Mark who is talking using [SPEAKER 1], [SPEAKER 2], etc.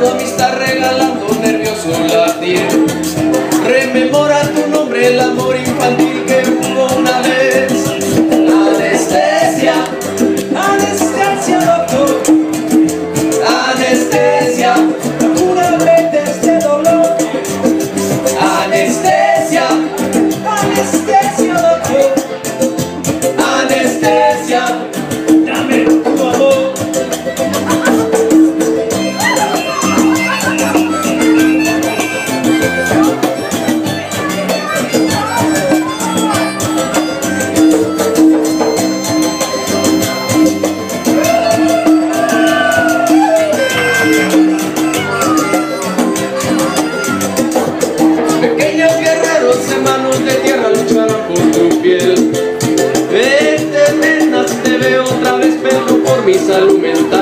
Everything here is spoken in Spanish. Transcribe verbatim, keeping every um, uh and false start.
[SPEAKER 1] dando amistad, regalando nervioso latir. Rememora tu nombre, el amor infantil que hubo una vez. Anestesia, anestesia, doctor. Anestesia, una vez de este dolor. Anestesia, anestesia, doctor. Anestesia, dame tu amor. Pequeños guerreros en manos de tierra lucharán por tu piel. Vete, nenas, te veo otra vez, pero por mi salud mental.